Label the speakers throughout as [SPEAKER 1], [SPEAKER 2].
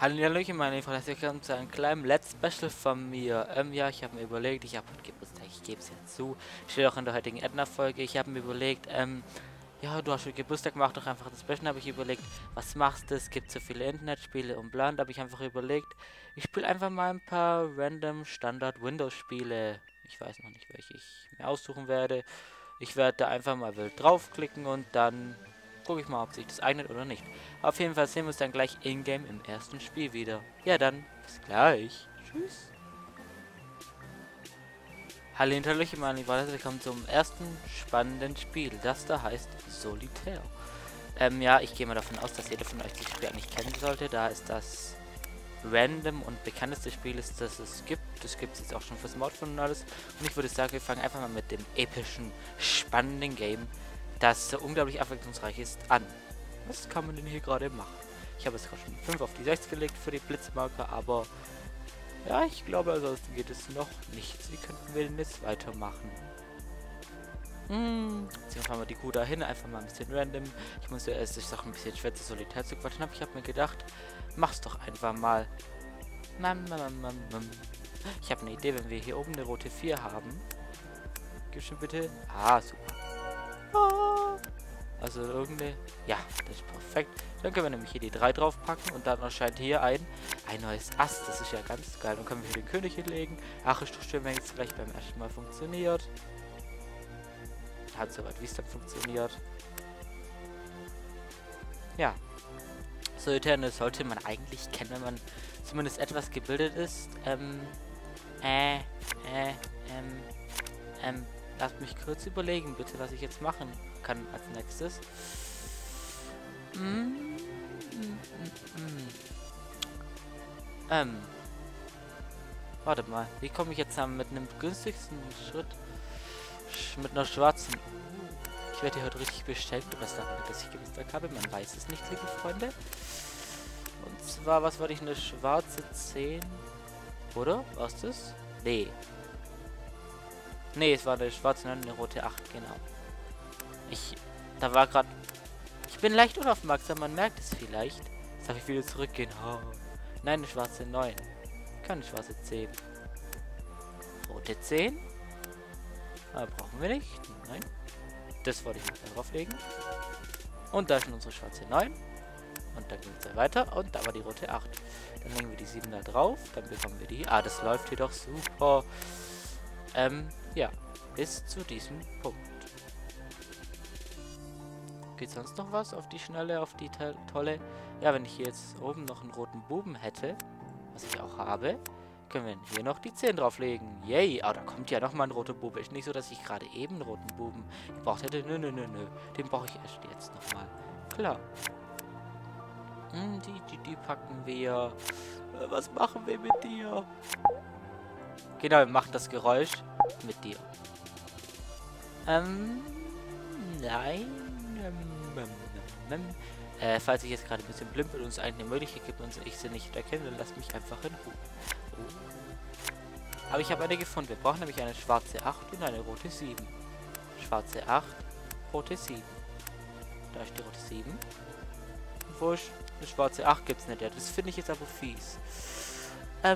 [SPEAKER 1] Hallöchen, meine Freunde, herzlich willkommen zu einem kleinen Let's Special von mir. Ja, ich habe mir überlegt, ich habe heute Geburtstag, ich gebe es jetzt zu. Steht auch in der heutigen Edna-Folge. Ich habe mir überlegt, ja, du hast schon Geburtstag, mach doch einfach das Special. Habe ich überlegt, was machst du? Es gibt so viele Internetspiele und bla. Da habe ich einfach überlegt, ich spiele einfach mal ein paar random Standard-Windows-Spiele. Ich weiß noch nicht, welche ich mir aussuchen werde. Ich werde da einfach mal wild draufklicken und dann gucke ich mal, ob sich das eignet oder nicht. Auf jeden Fall sehen wir uns dann gleich in-game im ersten Spiel wieder. Ja dann, bis gleich. Tschüss. Hallo Hallöchen, meine Lieben, willkommen zum ersten spannenden Spiel. Das da heißt Solitär. Ja, ich gehe mal davon aus, dass jeder von euch das Spiel eigentlich kennen sollte, da es das random und bekannteste Spiel ist, das es gibt. Das gibt es jetzt auch schon für Smartphone und alles. Und ich würde sagen, wir fangen einfach mal mit dem epischen, spannenden Game, das so unglaublich abwechslungsreich ist, an. Was kann man denn hier gerade machen? Ich habe jetzt gerade schon 5 auf die 6 gelegt für die Blitzmarker, aber ja, ich glaube, ansonsten geht es noch nichts. Wie könnten wir denn jetzt weitermachen? Jetzt fahren wir die Kuh dahin, einfach mal ein bisschen random. Ich muss ja erst, ist auch ein bisschen schwer zu Solitär zu quatschen, aber ich habe mir gedacht, mach's doch einfach mal. Ich habe eine Idee, wenn wir hier oben eine rote 4 haben. Gib schon bitte. Ah, super. Also irgendeine... Ja, das ist perfekt. Dann können wir nämlich hier die 3 draufpacken und dann erscheint hier ein neues Ast. Das ist ja ganz geil. Dann können wir hier den König hinlegen. Ach, ist doch schön, wenn es gleich beim ersten Mal funktioniert. Hat soweit, wie es dann funktioniert. Ja. Solitär sollte man eigentlich kennen, wenn man zumindest etwas gebildet ist. Lasst mich kurz überlegen, bitte, was ich jetzt machen kann als nächstes. Warte mal, wie komme ich jetzt mit einem günstigsten Schritt mit einer schwarzen... Ich werde hier heute richtig beschenkt, was daran liegt, dass ich Geburtstag habe. Man weiß es nicht, liebe Freunde. Und zwar, was wollte ich? Eine schwarze 10? Oder? War es das? Nee. Nee, es war eine schwarze 9 und eine rote 8, genau. Da war gerade... Ich bin leicht unaufmerksam, man merkt es vielleicht. Jetzt darf ich wieder zurückgehen. Oh. Nein, eine schwarze 9. Keine schwarze 10. Rote 10? Brauchen wir nicht. Nein. Das wollte ich nicht darauf legen. Und da ist schon unsere schwarze 9. Und dann geht es weiter. Und da war die rote 8. Dann legen wir die 7 da drauf. Dann bekommen wir die... Ah, das läuft hier doch super. Ja. Bis zu diesem Punkt. Geht sonst noch was auf die Schnelle, auf die tolle? Ja, wenn ich hier jetzt oben noch einen roten Buben hätte, was ich auch habe, können wir hier noch die 10 drauflegen. Yay! Ah, da kommt ja nochmal ein roter Bube. Ist nicht so, dass ich gerade eben einen roten Buben gebraucht hätte. Nö. Den brauche ich erst jetzt nochmal. Klar. Die packen wir. Was machen wir mit dir? Genau, wir machen das Geräusch mit dir. Nein. Falls ich jetzt gerade ein bisschen blind bin und es eine Möglichkeit gibt und ich sie nicht erkenne, dann lasst mich einfach in Ruhe. Aber ich habe eine gefunden. Wir brauchen nämlich eine schwarze 8 und eine rote 7. Schwarze 8, rote 7. Da ist die rote 7. Wo ist eine schwarze 8? Gibt's nicht. Ja, das finde ich jetzt aber fies. Lass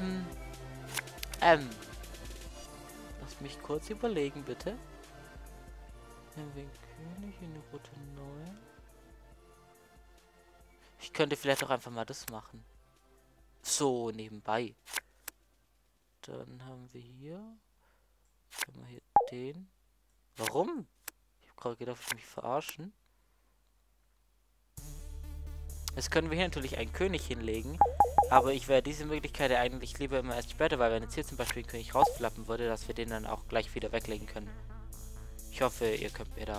[SPEAKER 1] mich kurz überlegen, bitte. Nehmen wir den König in eine rote 9. Ich könnte vielleicht auch einfach mal das machen. So, nebenbei. Dann haben wir hier... Haben wir hier den... Warum? Ich habe gerade gedacht, ich mich verarschen. Jetzt können wir hier natürlich einen König hinlegen. Aber ich werde diese Möglichkeit ja eigentlich lieber immer erst später, weil wenn jetzt hier zum Beispiel ein König rausflappen würde, dass wir den dann auch gleich wieder weglegen können. Ich hoffe, ihr könnt mir da...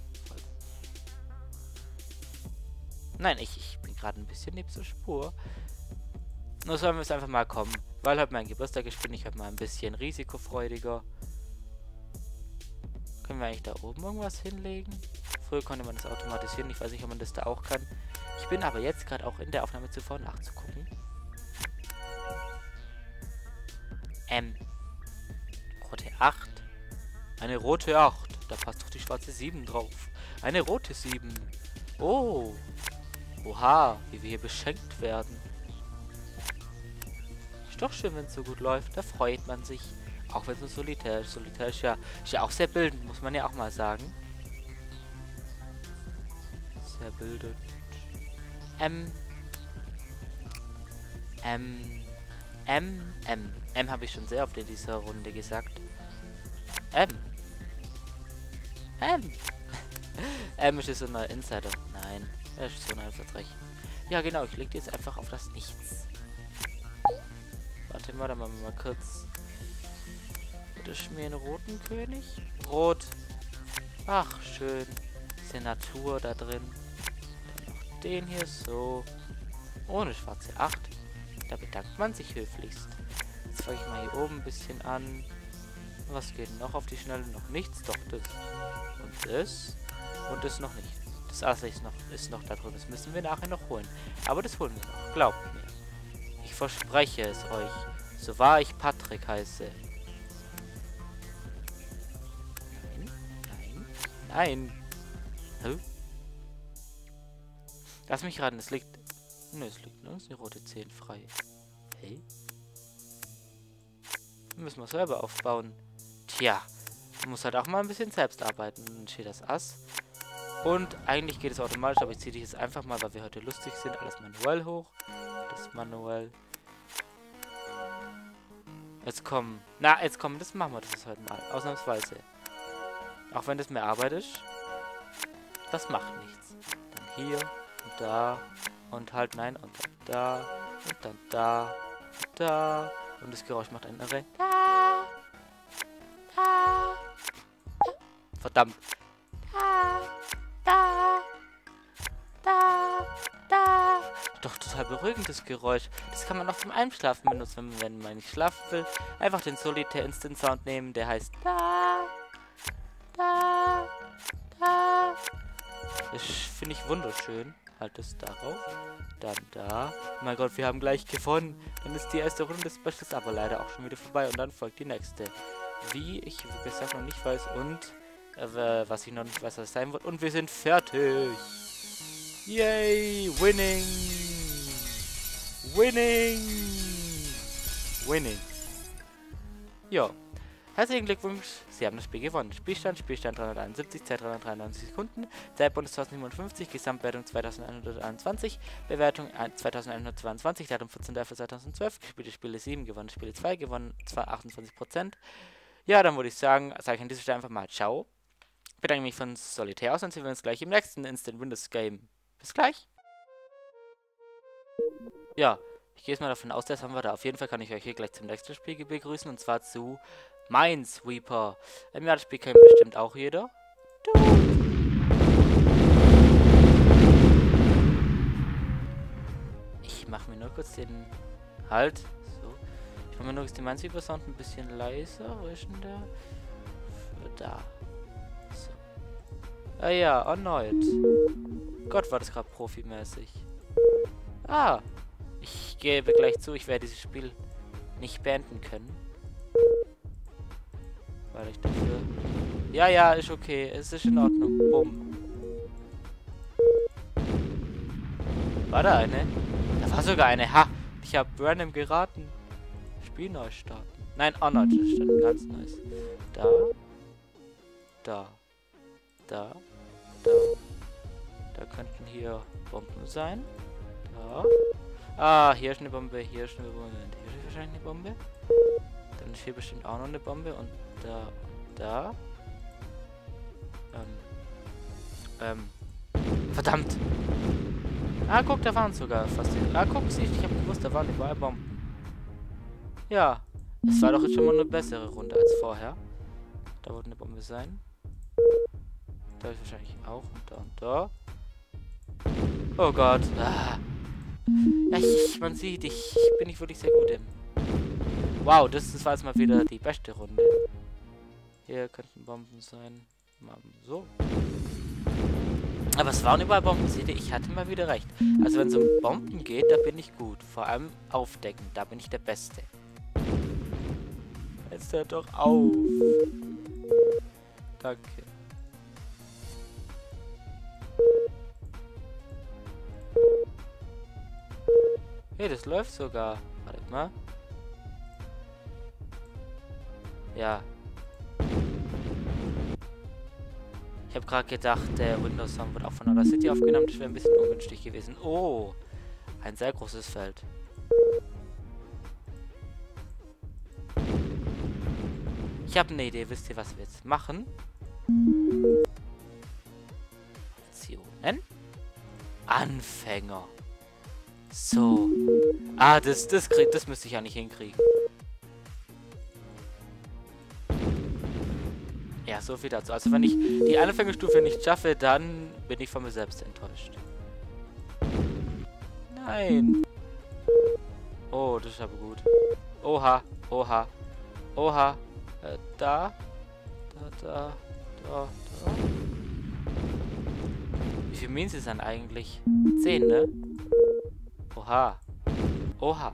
[SPEAKER 1] Nein, ich bin gerade ein bisschen neben zur Spur. Nur sollen wir es einfach mal kommen. Weil heute mein Geburtstag ist, bin ich heute mal ein bisschen risikofreudiger. Können wir eigentlich da oben irgendwas hinlegen? Früher konnte man das automatisieren. Ich weiß nicht, ob man das da auch kann. Ich bin aber jetzt gerade auch in der Aufnahme zuvor nachzugucken. Rote 8. Eine rote 8. Da passt doch die schwarze 7 drauf. Eine rote 7. Oh. Oha, wie wir hier beschenkt werden. Ist doch schön, wenn es so gut läuft. Da freut man sich. Auch wenn es nur Solitär ist. Solitär ist ja auch sehr bildend, muss man ja auch mal sagen. Sehr bildend. Habe ich schon sehr oft in dieser Runde gesagt. Ist so ein neuer Insider. Nein, er ist so ein Vertrag. Ja, genau, ich leg die jetzt einfach auf das Nichts. Warte mal, dann machen wir mal kurz. Bitte mir einen roten König. Rot. Ach, schön. Senatur da drin. Dann noch den hier so. Ohne schwarze 8. Da bedankt man sich höflichst. Jetzt fange ich mal hier oben ein bisschen an. Was geht noch auf die Schnelle? Noch nichts. Doch, das. Und das. Und das noch nicht. Das Ass ist noch da drin. Das müssen wir nachher noch holen. Aber das holen wir noch. Glaubt mir. Ich verspreche es euch. So wahr ich Patrick heiße. Nein. Hä? Lass mich raten, es liegt... Ne, es liegt nirgends die rote 10 frei. Hey? Müssen wir selber aufbauen. Tja, man muss halt auch mal ein bisschen selbst arbeiten. Dann steht das Ass. Und eigentlich geht es automatisch, aber ich ziehe dich jetzt einfach mal, weil wir heute lustig sind, alles manuell hoch. Das manuell. Jetzt kommen... Na, jetzt kommen, das machen wir das heute mal. Ausnahmsweise. Auch wenn das mehr Arbeit ist. Das macht nichts. Dann hier und da. Und halt nein. Und dann da. Und dann da. Und da. Und das Geräusch macht ein Irre. Da. Da. Verdammt. Da. Da. Da. Da. Doch total beruhigendes Geräusch. Das kann man auch zum Einschlafen benutzen, wenn man nicht schlafen will. Einfach den Solitär Instant Sound nehmen, der heißt da. Da. Da. Das finde ich wunderschön. Halt es darauf. Dann da. Oh mein Gott, wir haben gleich gewonnen. Dann ist die erste Runde des Specials aber leider auch schon wieder vorbei. Und dann folgt die nächste. Wie ich, wie gesagt, noch nicht weiß. Und was ich noch nicht weiß, was es sein wird. Und wir sind fertig. Yay! Winning! Winning! Winning! Ja. Herzlichen Glückwunsch, Sie haben das Spiel gewonnen. Spielstand 371, Zeit 393 Sekunden, Zeitbonus 1057, Gesamtwertung 2121, Bewertung 2122, Datum 14.11.2012, gespielte Spiele 7, gewonnene Spiele 2, gewonnen 28%. Ja, dann würde ich sagen, sage ich an dieser Stelle einfach mal Ciao. Ich bedanke mich von Solitär aus und sehen wir uns gleich im nächsten Instant Windows Game. Bis gleich. Ja, ich gehe jetzt mal davon aus, das haben wir da. Auf jeden Fall kann ich euch hier gleich zum nächsten Spiel begrüßen und zwar zu Minesweeper. Ja, das Spiel kennt bestimmt auch jeder. Ich mache mir nur kurz den... Halt. So. Ich mache mir nur kurz den Minesweeper Sound ein bisschen leiser. Wo ist denn der? Da. So. Ah ja, erneut. Gott, war das gerade profimäßig. Ah. Ich gebe gleich zu, ich werde dieses Spiel nicht beenden können. Weil ich dafür... Ja, ja, ist okay. Es ist in Ordnung. Bumm. War da eine? Da war sogar eine. Ha! Ich habe random geraten. Spiel neu starten. Nein, Honored. Das ist dann ganz nice. Da. Da. Da. Da. Da könnten hier Bomben sein. Da. Ah, hier ist eine Bombe. Hier ist eine Bombe. Und hier ist wahrscheinlich eine Bombe. Dann ist hier bestimmt auch noch eine Bombe. Und da. Und da. Verdammt! Ah, guck, da waren sogar fast... Ah, guck, siehst du, ich habe gewusst, da waren überall Bomben. Ja, es war doch jetzt schon mal eine bessere Runde als vorher. Da wird eine Bombe sein. Da ist wahrscheinlich auch. Und da und da. Oh Gott. Ah. Ja, man sieht, ich bin nicht wirklich sehr gut im... Wow, das war jetzt mal wieder die beste Runde. Hier könnten Bomben sein. Mal so. Aber es waren überall Bomben. Seht ihr, ich hatte mal wieder recht. Also wenn es um Bomben geht, da bin ich gut. Vor allem aufdecken, da bin ich der Beste. Jetzt hört doch auf. Danke. Hey, das läuft sogar. Warte mal. Ja. Ich habe gerade gedacht, der Windows-Song wird auch von Audacity aufgenommen. Das wäre ein bisschen ungünstig gewesen. Oh, ein sehr großes Feld. Ich habe eine Idee. Wisst ihr, was wir jetzt machen? Optionen. Anfänger. So. Ah, das müsste ich ja nicht hinkriegen. Ja, so viel dazu. Also wenn ich die Anfängerstufe nicht schaffe, dann bin ich von mir selbst enttäuscht. Nein. Oh, das ist aber gut. Oha, oha, oha. Da. Da. Wie viel Minen ist dann eigentlich? 10, ne? Oha. Oha.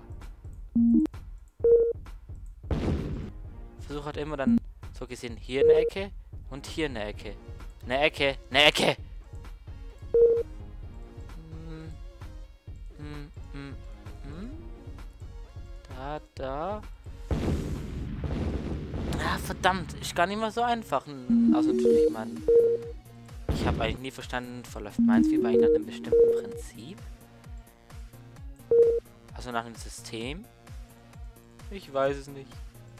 [SPEAKER 1] Versuch halt immer dann so gesehen hier eine Ecke und hier eine Ecke. Eine Ecke, eine Ecke! Da. Ah, verdammt, ist gar nicht mal so einfach. Also natürlich, Mann. Ich habe eigentlich nie verstanden, verläuft Minesweeper eigentlich nach einem bestimmten Prinzip? Also nach einem System? Ich weiß es nicht.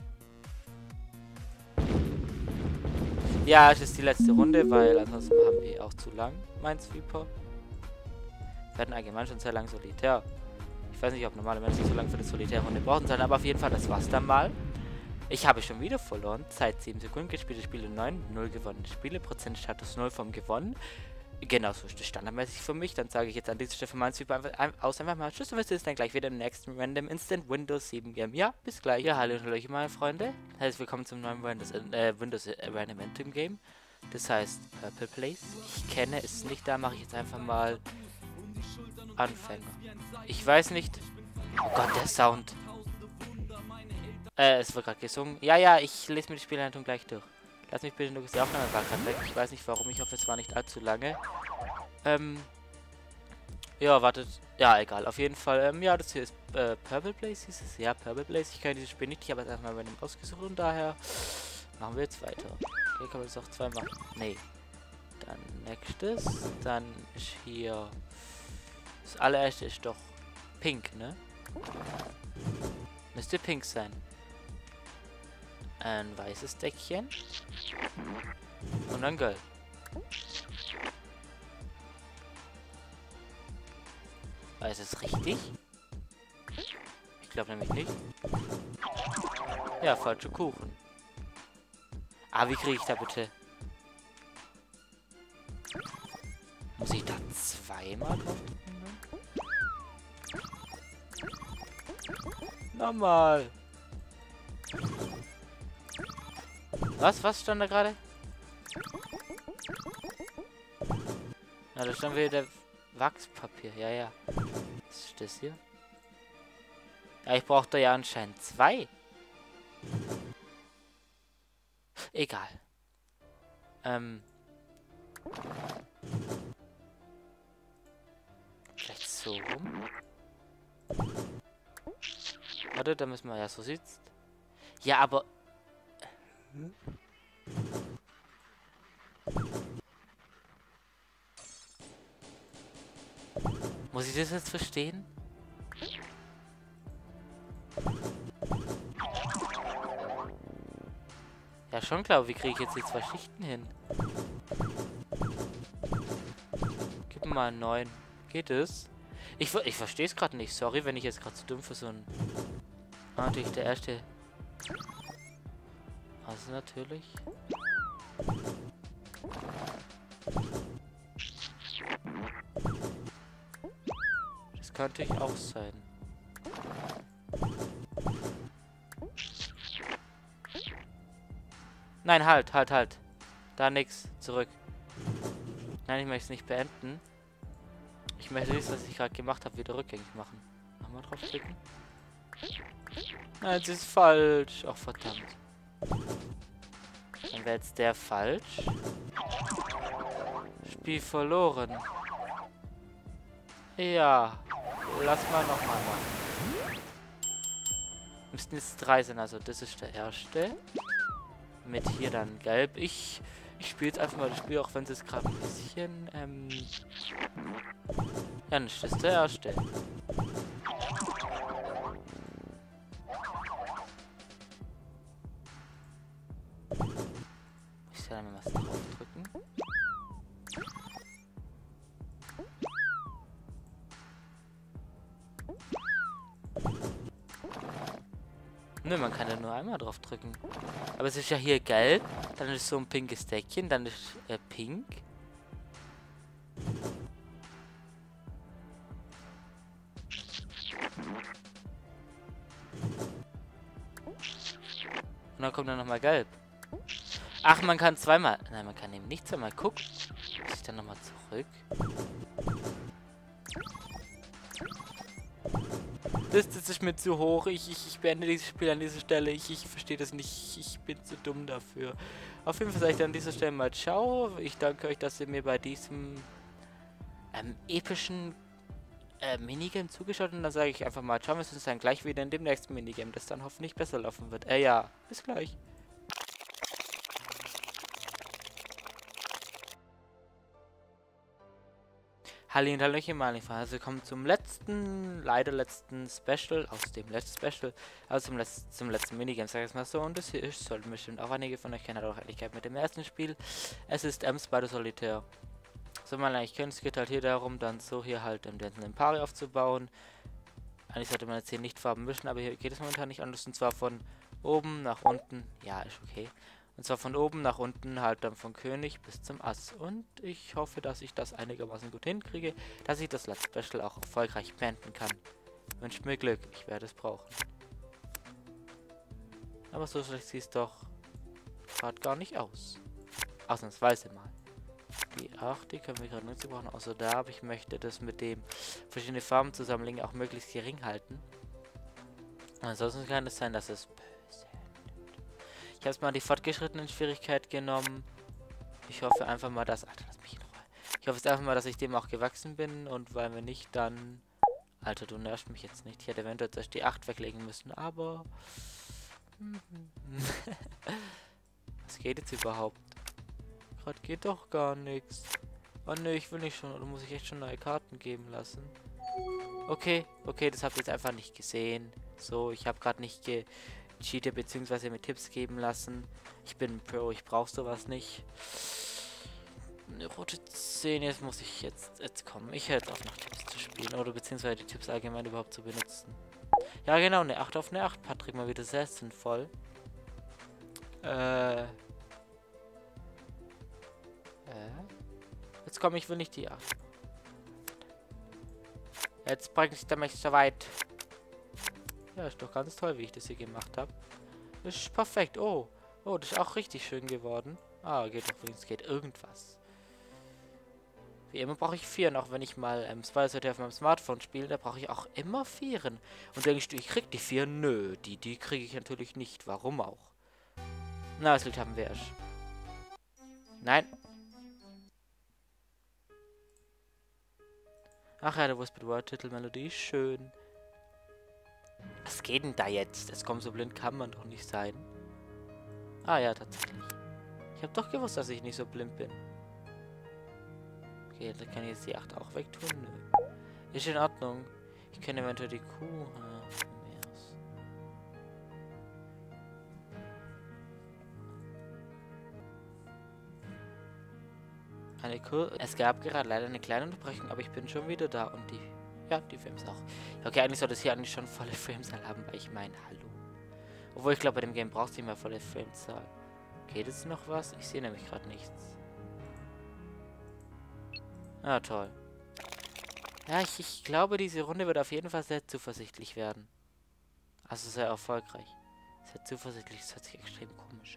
[SPEAKER 1] Ja, es ist die letzte Runde, weil ansonsten haben wir auch zu lang Minesweeper. Wir hatten allgemein schon sehr lang Solitär. Ich weiß nicht, ob normale Menschen so lange für die Solitärrunde brauchen sollen, aber auf jeden Fall, das war's dann mal. Ich habe schon wieder verloren. Zeit 7 Sekunden, gespielte Spiele 9, 0 gewonnen. Spiele, Prozentstatus 0 vom Gewonnen. Genau, so ist das standardmäßig für mich. Dann sage ich jetzt an dieser Stelle für Minesweeper einfach mal Tschüss und wir sehen uns dann gleich wieder im nächsten Random Instant Windows 7 Game. Ja, bis gleich. Ja, hallo und hallo, meine Freunde. Herzlich willkommen zum neuen Windows Random Intim Game. Das heißt Purple Place. Ich kenne es nicht, da mache ich jetzt einfach mal Anfänger. Ich weiß nicht. Oh Gott, der Sound. Es wird gerade gesungen. Ja, ich lese mir die Spielleitung gleich durch. Lass mich bitte nur, die Aufnahme war gerade weg. Ich weiß nicht warum, ich hoffe es war nicht allzu lange. Ja, wartet. Ja, egal. Auf jeden Fall, ja, das hier ist Purple Place, hieß es. Ja, Purple Place. Ich kenne dieses Spiel nicht, ich habe jetzt einfach mal bei dem ausgesucht und daher machen wir jetzt weiter. Okay, kann man jetzt auch 2 machen. Nee. Dann nächstes. Dann ist hier. Das allererste ist doch pink, ne? Müsste pink sein. Ein weißes Deckchen. Und dann gelb. War es richtig? Ich glaube nämlich nicht. Ja, falsche Kuchen. Ah, wie kriege ich da bitte? Muss ich da 2-mal drauf drücken? Nochmal. Was stand da gerade? Na, da stand wieder Wachspapier. Ja. Was ist das hier? Ja, ich brauchte ja anscheinend 2. Egal. Vielleicht so rum. Warte, da müssen wir ja so sitzt. Ja, aber... Muss ich das jetzt verstehen? Ja, schon klar. Wie kriege ich jetzt die 2 Schichten hin? Gib mir mal 9. Geht es? Ich verstehe es gerade nicht. Sorry, wenn ich jetzt gerade zu dumm für so ein... Ah, natürlich der erste... Also natürlich... Das könnte ich auch sein. Nein, halt. Da nix. Zurück. Nein, ich möchte es nicht beenden. Ich möchte das, was ich gerade gemacht habe, wieder rückgängig machen. Nochmal draufklicken. Nein, es ist falsch. Ach, verdammt. Dann wäre jetzt der falsch. Spiel verloren. Ja. Lass mal nochmal machen. Müssten jetzt 3 sein, also das ist der erste. mit hier dann gelb. Ich spiele jetzt einfach mal das Spiel, auch wenn es jetzt gerade ein bisschen, ja, nicht das der erste. Ich soll mal was draufdrücken. Nö, man kann ja nur einmal drauf drücken. Aber es ist ja hier gelb, dann ist so ein pinkes Deckchen, dann ist pink. Und dann kommt dann nochmal gelb. Ach, man kann zweimal. Nein, man kann eben nicht zweimal gucken. Muss ich dann nochmal zurück? Das ist mir zu hoch. Ich beende dieses Spiel an dieser Stelle. Ich verstehe das nicht. Ich bin zu dumm dafür. Auf jeden Fall sage ich an dieser Stelle mal ciao. Ich danke euch, dass ihr mir bei diesem epischen Minigame zugeschaut habt. Und dann sage ich einfach mal ciao. Wir sehen uns dann gleich wieder in dem nächsten Minigame, das dann hoffentlich besser laufen wird. Ja, bis gleich. Halli und Hallöchen, also wir kommen zum leider letzten Special, zum letzten Minigame, sag ich es mal so, und das hier ist, sollten bestimmt auch einige von euch kennen, hat auch Ähnlichkeit mit dem ersten Spiel. Es ist Spider Solitaire. So, mal eigentlich können, es geht halt hier darum, dann so hier halt den Impari aufzubauen. Eigentlich sollte man jetzt hier nicht Farben mischen, aber hier geht es momentan nicht anders, und zwar von oben nach unten, ja, ist okay. Und zwar von oben nach unten, halt dann von König bis zum Ass. Und ich hoffe, dass ich das einigermaßen gut hinkriege, dass ich das Let's Special auch erfolgreich beenden kann. Wünscht mir Glück, ich werde es brauchen. Aber so schlecht sieht es doch gerade gar nicht aus. Ausnahmsweise mal. Die 8, die können wir gerade nicht brauchen, außer da, aber ich möchte das mit dem verschiedene Farben zusammenlegen auch möglichst gering halten. Ansonsten kann es sein, dass es ich habe mal die fortgeschrittenen Schwierigkeit genommen. Ich hoffe einfach mal, dass... Alter, lass mich in Ruhe. Ich hoffe jetzt einfach mal, dass ich dem auch gewachsen bin. Und weil wir nicht dann... Alter, du nervst mich jetzt nicht. Ich hätte eventuell erst die 8 weglegen müssen, aber... Was geht jetzt überhaupt? Gerade geht doch gar nichts. Oh ne, ich will nicht schon. Oder muss ich echt schon neue Karten geben lassen? Okay, das habt ihr jetzt einfach nicht gesehen. So, ich habe gerade nicht cheatet bzw. mir Tipps geben lassen. Ich bin Pro, ich brauche sowas nicht. Eine rote 10, jetzt muss ich jetzt kommen. Ich höre jetzt auf, noch Tipps zu spielen oder beziehungsweise die Tipps allgemein überhaupt zu benutzen. Ja genau, eine 8 auf eine 8, Patrick, mal wieder sehr sinnvoll. Jetzt komme ich will nicht die 8. Jetzt bringe ich mich so weit. Ja, ist doch ganz toll, wie ich das hier gemacht habe. Das ist perfekt. Oh, das ist auch richtig schön geworden. Ah, geht doch wenigstens, geht irgendwas. Wie immer brauche ich 4, auch wenn ich mal Spider Solitaire auf meinem Smartphone spiele, da brauche ich auch immer 4. Und denkst du, ich krieg die 4? Nö, die kriege ich natürlich nicht. Warum auch? Na, das Lied haben wir erst. Nein. Ach ja, der Whispered Word Titelmelodie ist schön. Was geht denn da jetzt? Es kommt so blind, kann man doch nicht sein. Ah ja, tatsächlich. Ich habe doch gewusst, dass ich nicht so blind bin. Okay, dann kann ich jetzt die 8 auch wegtun. Nö. Ist in Ordnung. Ich kann eventuell die Kuh... Es gab gerade leider eine kleine Unterbrechung, aber ich bin schon wieder da und die... Ja, die Frames auch. Okay, eigentlich soll das hier eigentlich schon volle Framezahl haben, weil ich meine, hallo. Obwohl, ich glaube, bei dem Game brauchst du nicht mehr volle Framezahl. Geht jetzt noch was? Ich sehe nämlich gerade nichts. Ah, toll. Ja, ich glaube, diese Runde wird auf jeden Fall sehr zuversichtlich werden. Also sehr erfolgreich. Sehr zuversichtlich, das hört sich extrem komisch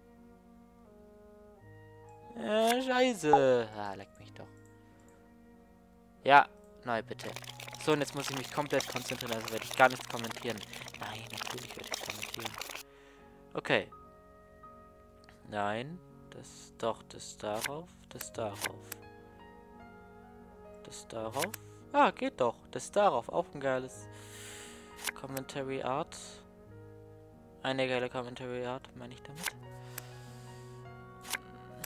[SPEAKER 1] an. Scheiße. Ah, leck mich doch. Ja, neu bitte. So, und jetzt muss ich mich komplett konzentrieren, also werde ich gar nichts kommentieren. Nein, natürlich werde ich kommentieren. Okay. Nein, das doch, das darauf, das darauf. Das darauf. Ah, geht doch. Das darauf, auch ein geiles Commentary Art. Eine geile Commentary Art, meine ich damit.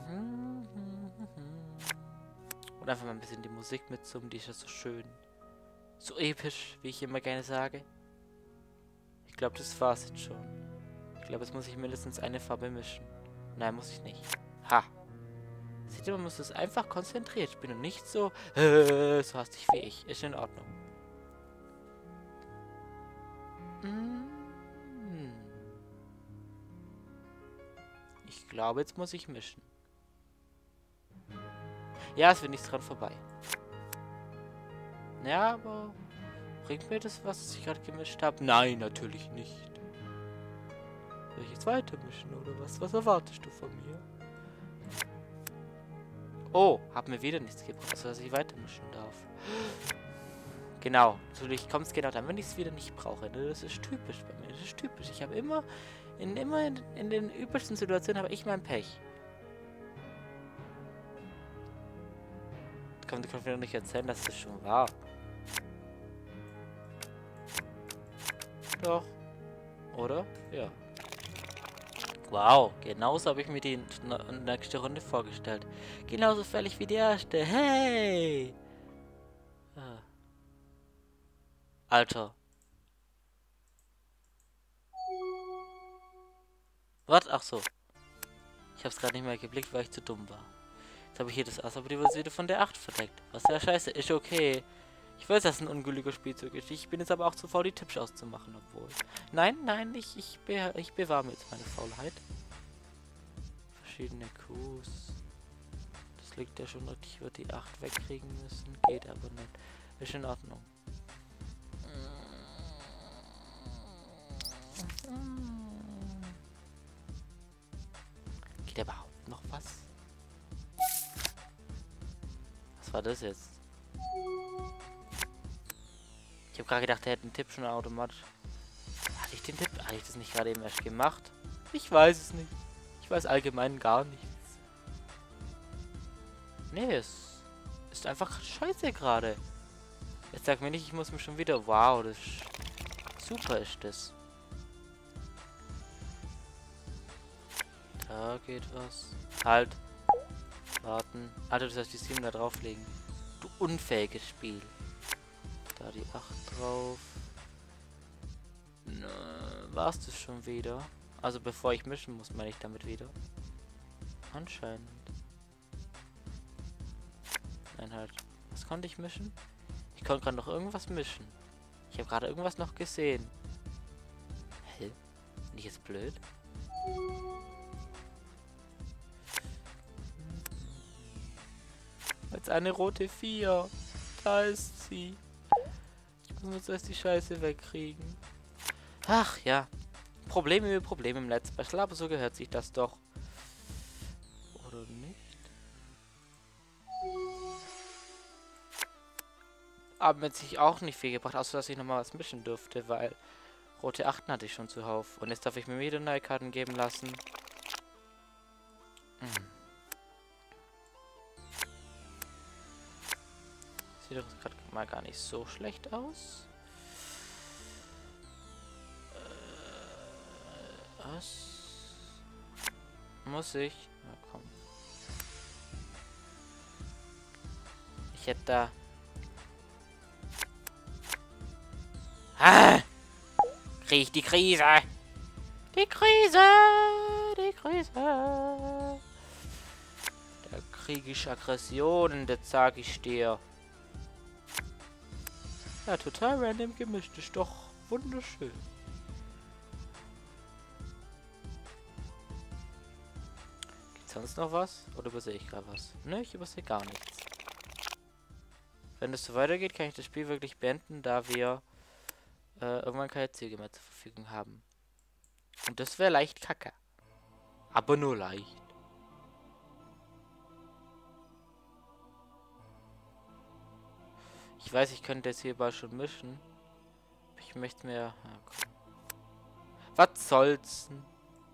[SPEAKER 1] Und einfach mal ein bisschen die Musik mitsummen, die ist ja so schön. So episch, wie ich immer gerne sage. Ich glaube, das war's jetzt schon. Ich glaube, jetzt muss ich mindestens eine Farbe mischen. Nein, muss ich nicht. Ha! Seht ihr, man muss das einfach konzentriert spielen und nicht so, so hastig wie ich. Ist in Ordnung. Ich glaube, jetzt muss ich mischen. Ja, es wird nichts dran vorbei. Ja, aber bringt mir das, was ich gerade gemischt habe? Nein, natürlich nicht. Soll ich jetzt weiter mischen oder was? Was erwartest du von mir? Oh, hab mir wieder nichts gebracht, also dass ich weiter mischen darf. Genau, natürlich kommt es genau dann, wenn ich es wieder nicht brauche. Ne? Das ist typisch bei mir, das ist typisch. Ich habe immer in den übelsten Situationen habe ich mein Pech. Du kannst mir doch nicht erzählen, dass das schon war. Doch. Oder? Ja. Wow, genauso habe ich mir die nächste Runde vorgestellt. Genauso fällig wie die erste. Hey! Ah. Alter. Was? Ach so. Ich habe es gerade nicht mehr geblickt, weil ich zu dumm war. Jetzt habe ich hier das Ass, aber die wird wieder von der 8 verdeckt. Was ja scheiße. Ist okay. Ich weiß, dass es ein ungültiger Spielzug ist. Ich bin jetzt aber auch zu faul, die Tipps auszumachen, obwohl. Nein, nein, ich bewahre mir jetzt meine Faulheit. Verschiedene Qs. Das liegt ja schon, ich würde die 8 wegkriegen müssen. Geht aber nicht. Ist in Ordnung. Geht überhaupt noch was? Was war das jetzt? Ich habe gerade gedacht, er hätte einen Tipp schon automatisch. Hatte ich den Tipp? Hatte ich das nicht gerade eben erst gemacht? Ich weiß es nicht. Ich weiß allgemein gar nichts. Nee, es ist einfach scheiße gerade. Jetzt sag mir nicht, ich muss mich schon wieder... Wow, das ist... Super ist das. Da geht was. Halt. Warten. Alter, du sollst die 7 da drauflegen. Du unfähiges Spiel. Da die 8 drauf. Nö, war's das schon wieder? Also bevor ich mischen muss, meine ich damit wieder. Anscheinend. Nein, halt. Was konnte ich mischen? Ich konnte gerade noch irgendwas mischen. Ich habe gerade irgendwas noch gesehen. Hä? Bin ich jetzt blöd? Jetzt eine rote 4. Da ist sie. Ich muss jetzt erst die Scheiße wegkriegen. Ach ja. Probleme über Probleme im Let's Special, aber so gehört sich das doch. Oder nicht? Aber mit sich auch nicht viel gebracht, außer dass ich nochmal was mischen durfte, weil rote 8 hatte ich schon zuhauf. Und jetzt darf ich mir wieder neue Karten geben lassen. Sieht doch gerade mal gar nicht so schlecht aus. Was? Muss ich? Na komm. Ich hätte da... Ah! Krieg ich die Krise! Die Krise! Die Krise! Da kriege ich Aggressionen, das sag ich dir. Ja, total random gemischt. Ist doch wunderschön. Gibt's sonst noch was? Oder übersehe ich gerade was? Ne, ich übersehe gar nichts. Wenn es so weitergeht, kann ich das Spiel wirklich beenden, da wir irgendwann keine Züge mehr zur Verfügung haben. Und das wäre leicht kacke. Aber nur leicht. Ich weiß, ich könnte jetzt hierbei schon mischen. Ich möchte mir... Ja, komm. Was soll's denn?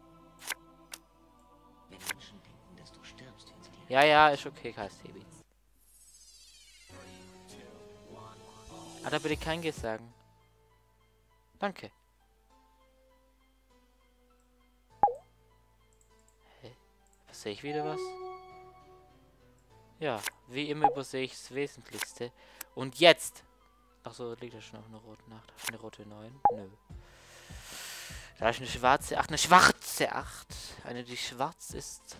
[SPEAKER 2] Wenn Menschen denken, dass du stirbst, wenn sie dir...
[SPEAKER 1] Ja, ja, ist okay, KSTB. Ah, da bitte kein G sagen. Danke. Hä? Was sehe ich wieder was? Ja, wie immer übersehe ich das Wesentlichste. Und jetzt! Achso, liegt da schon auf einer roten 8. Eine rote 9? Nö. Da ist eine schwarze 8. Eine schwarze 8. Eine, die schwarz ist.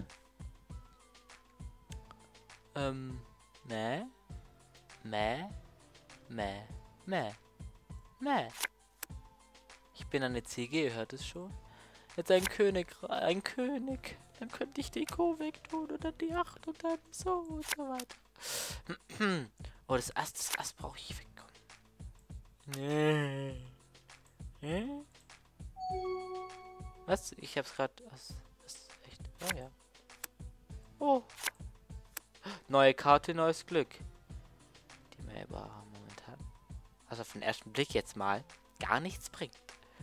[SPEAKER 1] Mäh. Mäh. Mäh. Mäh. Mäh. Ich bin eine Ziege, ihr hört es schon. Jetzt ein König. Ein König. Dann könnte ich die Kuh wegtun und dann die 8 und dann so und so weiter. Oh, das Ast brauche ich weg. Was? Ich hab's gerade. Das ist echt. Oh ja. Oh. Neue Karte, neues Glück. Die mir aber momentan. Also auf den ersten Blick jetzt mal gar nichts bringt.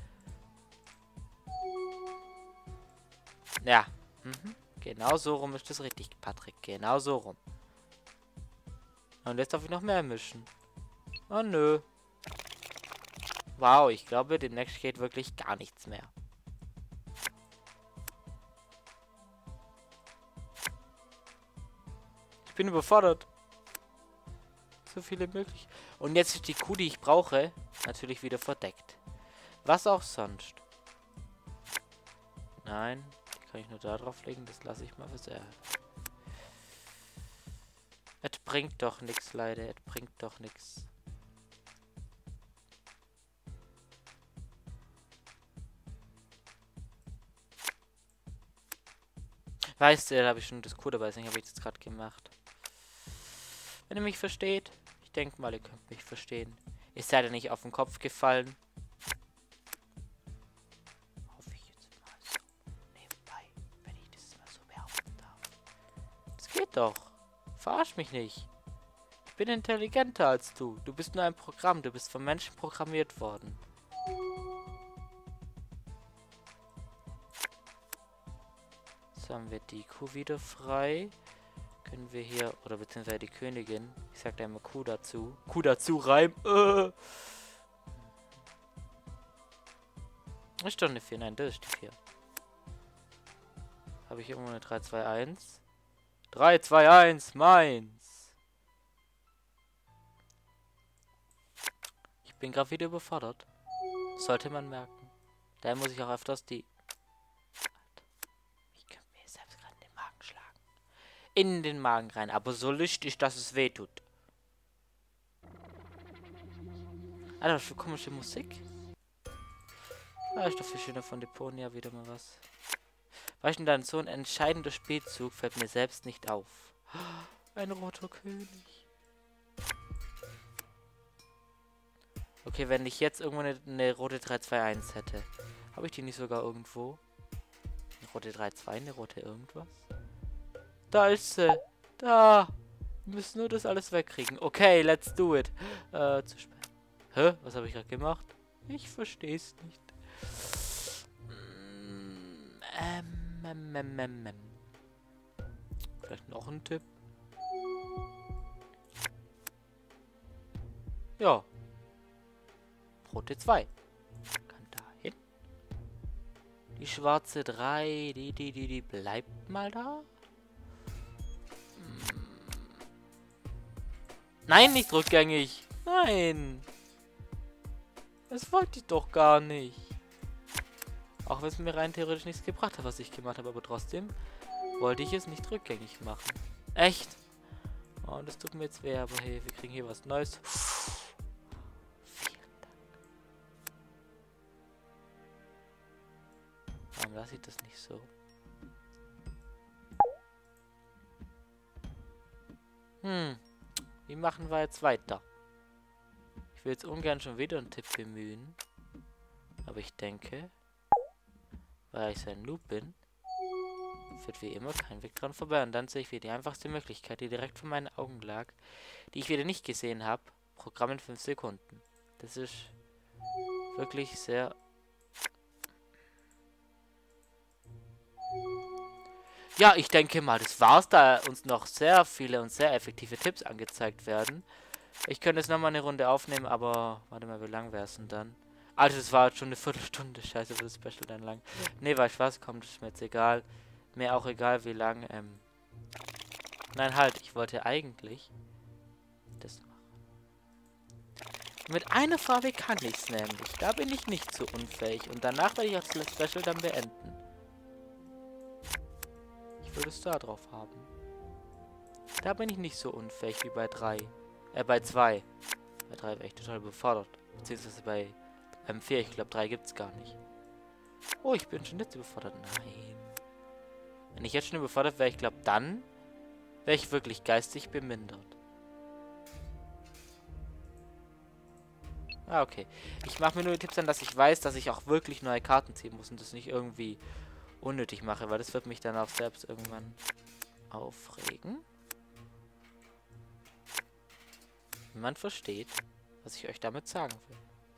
[SPEAKER 1] Ja. Genau so rum ist das richtig, Patrick. Genau so rum. Und jetzt darf ich noch mehr mischen. Oh nö. Wow, ich glaube, demnächst geht wirklich gar nichts mehr. Ich bin überfordert. So viele möglich. Und jetzt ist die Kuh, die ich brauche, natürlich wieder verdeckt. Was auch sonst. Nein, die kann ich nur da drauf legen. Das lasse ich mal für. Es bringt doch nichts, leider. Es bringt doch nichts. Weißt du, da habe ich schon das Code dabei, deswegen habe ich das gerade gemacht. Wenn ihr mich versteht, ich denke mal, ihr könnt mich verstehen. Ihr seid ja nicht auf den Kopf gefallen. Hoffe ich jetzt mal so nebenbei, wenn ich das mal so behaupten darf. Das geht doch. Verarsch mich nicht. Ich bin intelligenter als du. Du bist nur ein Programm. Du bist von Menschen programmiert worden. Jetzt haben wir die Kuh wieder frei. Können wir hier, oder beziehungsweise die Königin. Ich sag da immer Kuh dazu. Kuh dazu, Reim. Ist doch eine 4. Nein, das ist die 4. Habe ich irgendwo eine 3, 2, 1? 3, 2, 1, meins. Ich bin gerade wieder überfordert. Sollte man merken. Daher muss ich auch öfters die... Ich könnte mir selbst gerade in den Magen schlagen. In den Magen rein, aber so lustig, dass es weh tut. Alter, was für komische Musik. Ah, ist doch viel schöner von Deponia wieder mal was. Weißt du, dann so ein entscheidender Spielzug fällt mir selbst nicht auf. Ein roter König. Okay, wenn ich jetzt irgendwo eine rote 321 hätte. Habe ich die nicht sogar irgendwo? Eine rote 32, eine rote irgendwas? Da ist sie. Da. Wir müssen nur das alles wegkriegen. Okay, let's do it. Zu spät. Hä? Was habe ich gerade gemacht? Ich verstehe es nicht. Vielleicht noch ein Tipp. Ja. Rote 2. Kann da hin. Die schwarze 3, die bleibt mal da. Nein, nicht rückgängig. Nein. Das wollte ich doch gar nicht. Auch wenn es mir rein theoretisch nichts gebracht hat, was ich gemacht habe. Aber trotzdem wollte ich es nicht rückgängig machen. Echt? Oh, das tut mir jetzt weh. Aber hey, wir kriegen hier was Neues. Vielen Dank. Warum lasse ich das nicht so? Wie machen wir jetzt weiter? Ich will jetzt ungern schon wieder einen Tipp bemühen. Aber ich denke, weil ich so ein Noob bin, führt wie immer kein Weg dran vorbei. Und dann sehe ich wieder die einfachste Möglichkeit, die direkt vor meinen Augen lag, die ich wieder nicht gesehen habe. Programm in 5 Sekunden. Das ist wirklich sehr... Ja, ich denke mal, das war's, da uns noch sehr viele und sehr effektive Tipps angezeigt werden. Ich könnte jetzt nochmal eine Runde aufnehmen, aber warte mal, wie lang wäre es denn dann? Also, das war jetzt schon eine Viertelstunde. Scheiße, wird das Special dann lang. Ne, weil Spaß kommt, ist mir jetzt egal. Mir auch egal, wie lang. Nein, halt, ich wollte eigentlich das machen. Mit einer Farbe kann ich es nämlich. Da bin ich nicht so unfähig. Und danach werde ich auch das Special dann beenden. Ich würde es da drauf haben. Da bin ich nicht so unfähig wie bei 3. Bei 2. Bei 3 wäre ich total überfordert. Beziehungsweise bei M4. Ich glaube, 3 gibt es gar nicht. Oh, ich bin schon jetzt überfordert. Nein. Wenn ich jetzt schon überfordert wäre, ich glaube, dann wäre ich wirklich geistig bemindert. Ah, okay. Ich mache mir nur die Tipps an, dass ich weiß, dass ich auch wirklich neue Karten ziehen muss und das nicht irgendwie unnötig mache, weil das wird mich dann auch selbst irgendwann aufregen. Man versteht, was ich euch damit sagen will.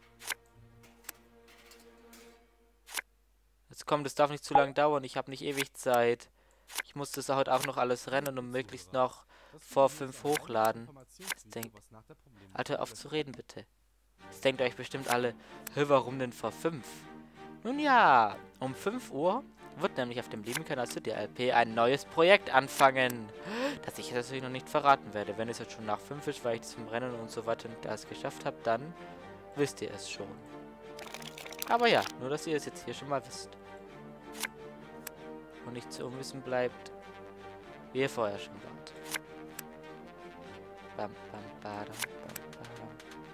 [SPEAKER 1] Jetzt kommt, es darf nicht zu lange dauern, ich habe nicht ewig Zeit. Ich muss das heute auch noch alles rennen und möglichst noch vor 5 hochladen. Alter, auf zu reden, bitte. Jetzt denkt euch bestimmt alle, hä, warum denn vor 5? Nun ja, um 5 Uhr wird nämlich auf dem lieben Kanal zu DLP ein neues Projekt anfangen, das ich jetzt natürlich noch nicht verraten werde. Wenn es jetzt schon nach 5 ist, weil ich das vom Rennen und so weiter nicht alles geschafft habe, dann wisst ihr es schon. Aber ja, nur dass ihr es jetzt hier schon mal wisst. Und nicht zu unwissen bleibt, wie ihr vorher schon wart. Bam, bam, badam, bam, badam.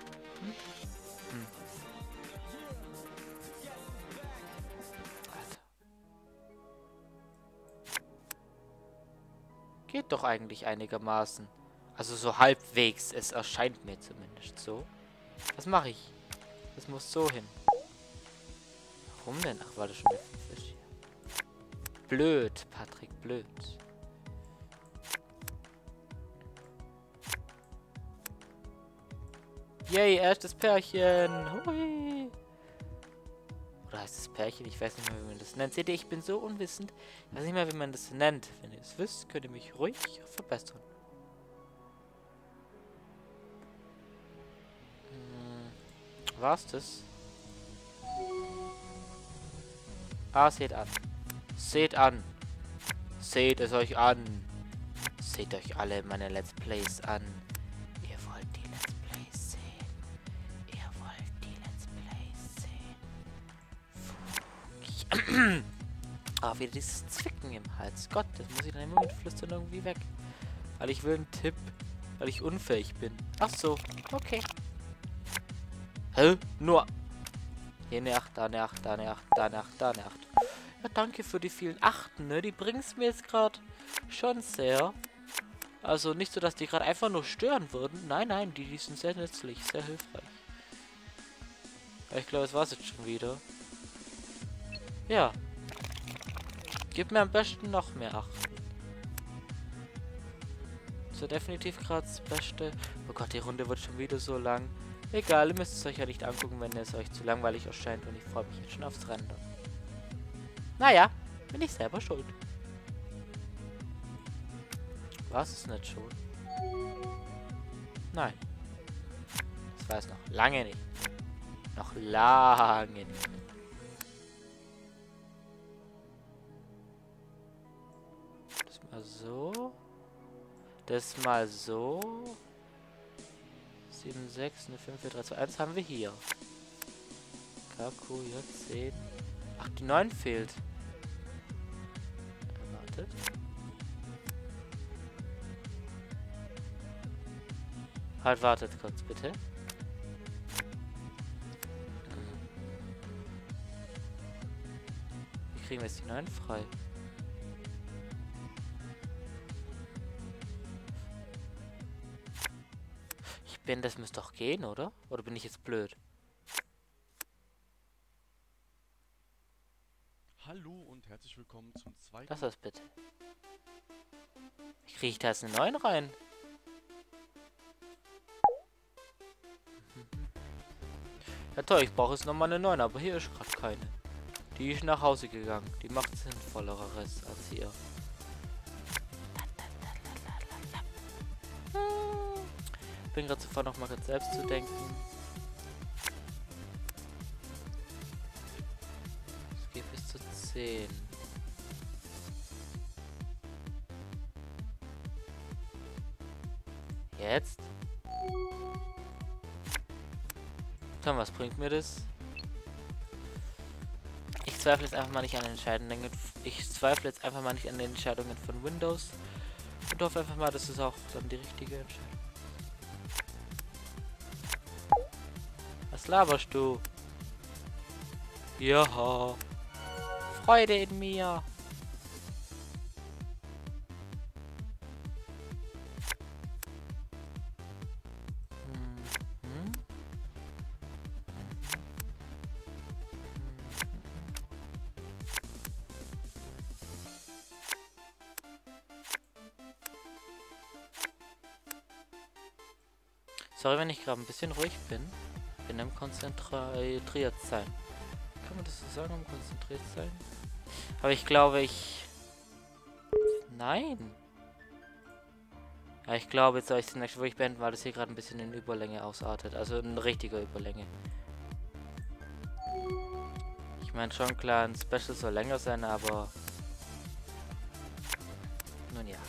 [SPEAKER 1] Alter. Geht doch eigentlich einigermaßen. Also so halbwegs, es erscheint mir zumindest so. Was mache ich? Das muss so hin. Warum denn? Ach, war das schon der Fisch hier? Blöd, Patrick, blöd. Yay, erstes Pärchen. Hui. Oder heißt es Pärchen? Ich weiß nicht mehr, wie man das nennt. Seht ihr, ich bin so unwissend. Ich weiß nicht mehr, wie man das nennt. Wenn ihr es wisst, könnt ihr mich ruhig verbessern. War's das? Ah, seht an. Seht an. Seht es euch an. Seht euch alle meine Let's Plays an. Ihr wollt die Let's Plays sehen. Ihr wollt die Let's Plays sehen. Ah, wieder dieses Zwicken im Hals. Gott, das muss ich dann immer mit Flüstern irgendwie weg. Weil ich will einen Tipp. Weil ich unfähig bin. Ach so, okay. Hä? Nur. Hier eine 8, da eine 8, da eine 8, da eine 8, da eine 8. Ja, danke für die vielen Achten, ne? Die bringen es mir jetzt gerade schon sehr. Also nicht so, dass die gerade einfach nur stören würden. Nein, nein, die sind sehr nützlich, sehr hilfreich. Aber ich glaube, es war es jetzt schon wieder. Ja. Gib mir am besten noch mehr Achten. So definitiv gerade das Beste. Oh Gott, die Runde wird schon wieder so lang. Egal, ihr müsst es euch ja nicht angucken, wenn es euch zu langweilig erscheint. Und ich freue mich jetzt schon aufs Rennen. Naja, bin ich selber schuld. Was ist nicht schuld? Nein. Das war es noch lange nicht. Noch lange nicht. Das mal so. Das mal so. 7, 6, eine 5, 4, 3, 2, 1 haben wir hier. Kaku, J10. Ach, die 9 fehlt. Wartet. Halt, wartet kurz, bitte. Wie kriegen wir jetzt die 9 frei? Das müsste doch gehen, oder? Oder bin ich jetzt blöd?
[SPEAKER 3] Hallo und herzlich willkommen zum zweiten...
[SPEAKER 1] Lass das bitte. Wie kriege ich da jetzt eine 9 rein? Ja toll, ich brauche jetzt nochmal eine 9, aber hier ist gerade keine. Die ist nach Hause gegangen. Die macht sinnvolleres als hier. Ich bin gerade sofort noch mal kurz selbst zu denken. Es geht bis zu 10. Jetzt. Tom, was bringt mir das? Ich zweifle jetzt einfach mal nicht an den Entscheidungen. Ich zweifle jetzt einfach mal nicht an den Entscheidungen von Windows. Und hoffe einfach mal, das ist auch dann die richtige Entscheidung. Was laberst du? Ja. Freude in mir. Sorry, wenn ich gerade ein bisschen ruhig bin. Bin am konzentriert sein. Kann man das so sagen, am konzentriert sein? Aber ich glaube, Nein! Ja, ich glaube, jetzt soll ich es nicht wirklich beenden, weil das hier gerade ein bisschen in Überlänge ausartet. Also in richtiger Überlänge. Ich meine schon klar, ein Special soll länger sein, aber... Nun ja.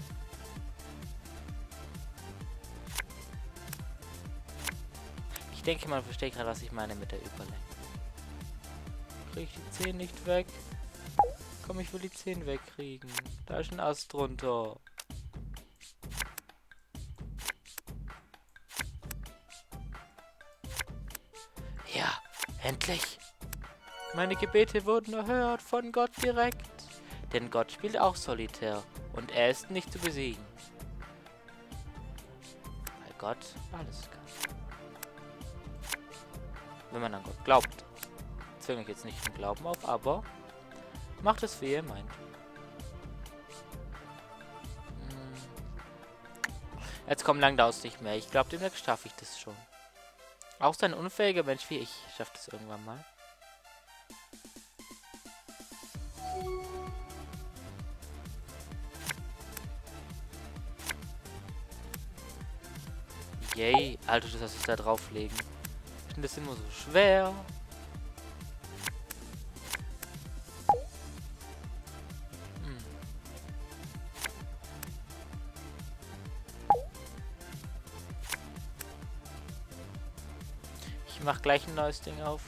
[SPEAKER 1] Ich denke, man versteht gerade, was ich meine mit der Überlänge. Kriege ich die 10 nicht weg? Komm, ich will die 10 wegkriegen. Da ist ein Ast drunter. Ja, endlich. Meine Gebete wurden erhört von Gott direkt. Denn Gott spielt auch Solitär. Und er ist nicht zu besiegen. Weil Gott alles kann. Wenn man an Gott glaubt. Zwinge ich jetzt nicht den Glauben auf, aber macht es, wie ihr meint. Jetzt kommt Langdaus nicht mehr. Ich glaube, demnächst schaffe ich das schon. Auch so ein unfähiger Mensch wie ich schafft es irgendwann mal. Yay. Alter, das hast du da drauflegen. Ich finde das immer so schwer. Ich mach gleich ein neues Ding auf.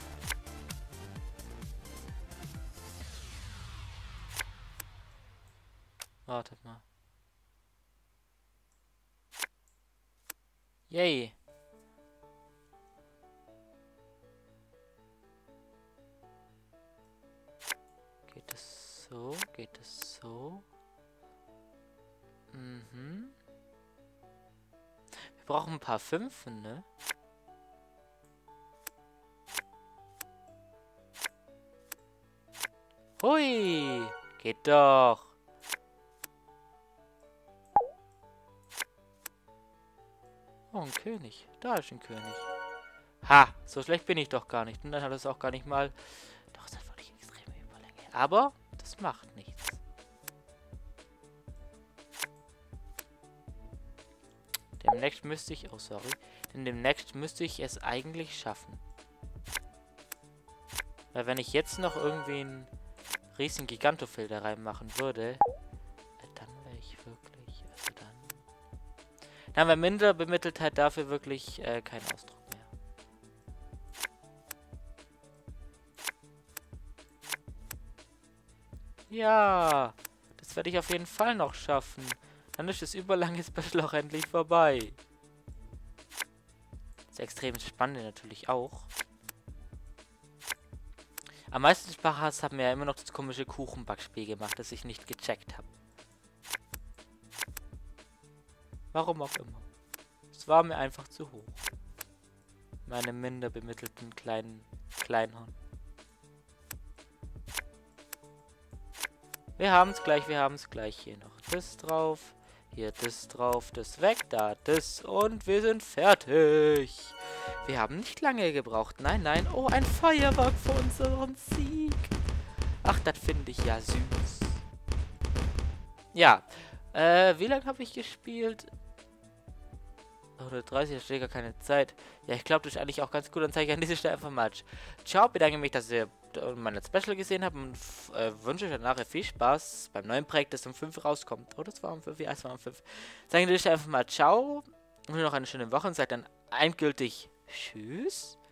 [SPEAKER 1] Wartet mal. Yay. Geht es so? Geht es so? Mhm. Wir brauchen ein paar Fünfen, ne? Hui! Geht doch! Oh, ein König. Da ist ein König. Ha! So schlecht bin ich doch gar nicht. Und dann hat es auch gar nicht mal... Doch, es hat wirklich extreme Überlänge. Aber das macht nichts. Demnächst müsste ich... Oh, sorry. Denn demnächst müsste ich es eigentlich schaffen. Weil wenn ich jetzt noch irgendwie einen riesen Gigantofilter reinmachen würde, dann wäre ich wirklich... Also dann wäre minder Bemitteltheit dafür wirklich kein Ausdruck mehr. Ja, das werde ich auf jeden Fall noch schaffen. Dann ist das überlange Special auch endlich vorbei. Das extrem spannend natürlich auch. Am meisten Spaß haben wir ja immer noch das komische Kuchenbackspiel gemacht, das ich nicht gecheckt habe. Warum auch immer. Es war mir einfach zu hoch. Meine minder bemittelten Kleinhorn. Wir haben es gleich. Hier noch das drauf. Hier das drauf, das weg, da das und wir sind fertig. Wir haben nicht lange gebraucht. Nein, nein. Oh, ein Feuerwerk für unseren Sieg. Ach, das finde ich ja süß. Ja. Wie lange habe ich gespielt? Oder 30, da steht gar keine Zeit. Ja, ich glaube, das ist eigentlich auch ganz gut. Dann zeige ich an dieser Stelle einfach mal. Ciao, bedanke mich, dass ihr mein Special gesehen habt und wünsche euch nachher viel Spaß beim neuen Projekt, das um 5 rauskommt. Oh, das war um 5, ja, es war um 5. Sage ich an dieser Stelle einfach mal ciao. Und noch eine schöne Woche und sagt dann endgültig Tschüss.